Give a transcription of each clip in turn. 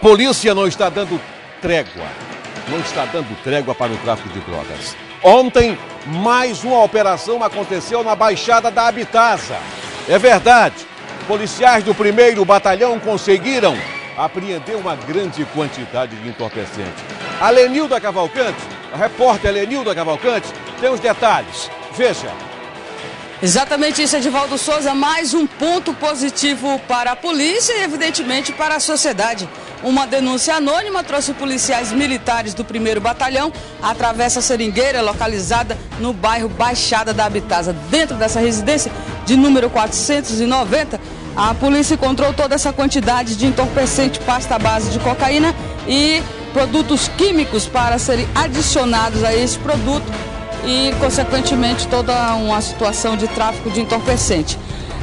polícia não está dando trégua. Não está dando trégua para o tráfico de drogas. Ontem, mais uma operação aconteceu na Baixada da Abitasa. É verdade, policiais do 1º Batalhão conseguiram apreender uma grande quantidade de entorpecente. A Lenilda Cavalcante, a repórter Lenilda Cavalcante, tem os detalhes. Veja. Exatamente isso, Edivaldo Souza. Mais um ponto positivo para a polícia e, evidentemente, para a sociedade. Uma denúncia anônima trouxe policiais militares do 1º Batalhão à Travessa Seringueira, localizada no bairro Baixada da Abitasa. Dentro dessa residência, de número 490, a polícia encontrou toda essa quantidade de entorpecente, pasta base de cocaína e produtos químicos para serem adicionados a esse produto e, consequentemente, toda uma situação de tráfico de entorpecente.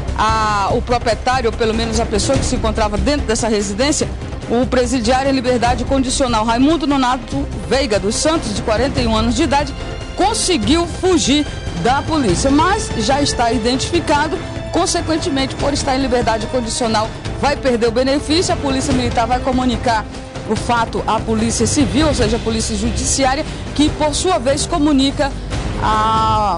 O proprietário, ou pelo menos a pessoa que se encontrava dentro dessa residência, o presidiário em liberdade condicional Raimundo Nonato Veiga dos Santos, de 41 anos de idade, conseguiu fugir da polícia, mas já está identificado. Consequentemente, por estar em liberdade condicional, vai perder o benefício. A Polícia Militar vai comunicar o fato à Polícia Civil, ou seja, a Polícia Judiciária, que por sua vez comunica a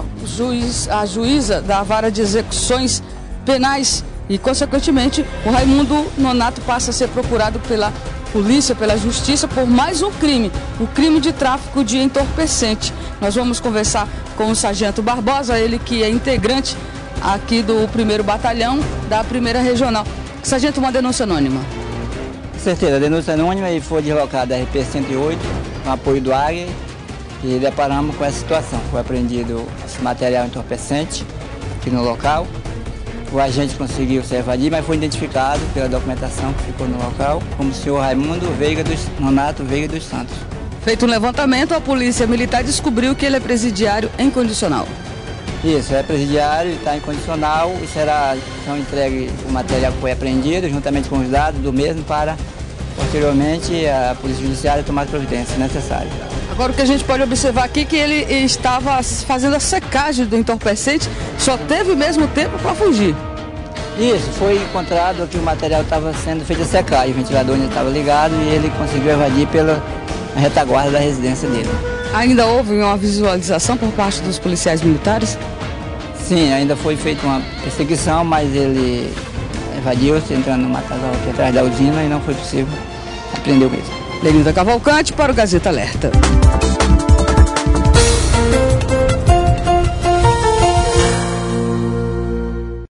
juíza da Vara de Execuções Penais e, consequentemente, o Raimundo Nonato passa a ser procurado pela polícia, pela justiça, por mais um crime, o crime de tráfico de entorpecente. Nós vamos conversar com o Sargento Barbosa, ele que é integrante aqui do 1º Batalhão da 1ª Regional. Sargento, uma denúncia anônima. Com certeza, a denúncia anônima e foi deslocada a RP-108, com apoio do Águia, e deparamos com essa situação. Foi apreendido esse material entorpecente aqui no local. O agente conseguiu se evadir, mas foi identificado pela documentação que ficou no local como o senhor Raimundo Nonato Veiga dos Santos. Feito um levantamento, a Polícia Militar descobriu que ele é presidiário em condicional. Isso, é presidiário, está em condicional e são entregue o material que foi apreendido, juntamente com os dados do mesmo, para, posteriormente, a Polícia Judiciária tomar as providências necessárias. Agora, o que a gente pode observar aqui é que ele estava fazendo a secagem do entorpecente, só teve mesmo tempo para fugir. Isso, foi encontrado que o material estava sendo feito a secagem, o ventilador ainda estava ligado e ele conseguiu evadir pela retaguarda da residência dele. Ainda houve uma visualização por parte dos policiais militares? Sim, ainda foi feita uma perseguição, mas ele evadiu-se entrando numa casa aqui atrás da usina e não foi possível apreender o mesmo. Lenilda Cavalcante para o Gazeta Alerta.